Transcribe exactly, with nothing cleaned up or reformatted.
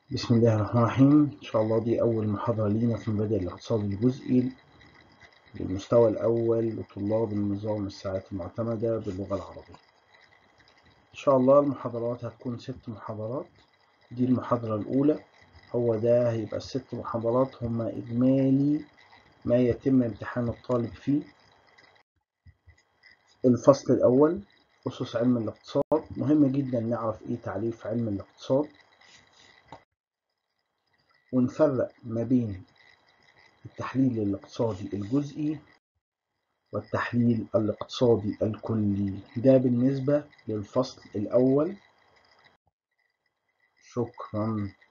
بسم الله الرحمن الرحيم. إن شاء الله دي أول محاضرة لينا في مبادئ الاقتصاد الجزئي للمستوى الأول لطلاب النظام الساعات المعتمدة باللغة العربية. إن شاء الله المحاضرات هتكون ست محاضرات. دي المحاضرة الأولى، هو ده هيبقى الست محاضرات هما إجمالي ما يتم امتحان الطالب فيه. الفصل الأول أسس علم الاقتصاد، مهم جدا نعرف إيه تعريف علم الاقتصاد ونفرق ما بين التحليل الاقتصادي الجزئي والتحليل الاقتصادي الكلي. ده بالنسبة للفصل الأول. شكرا.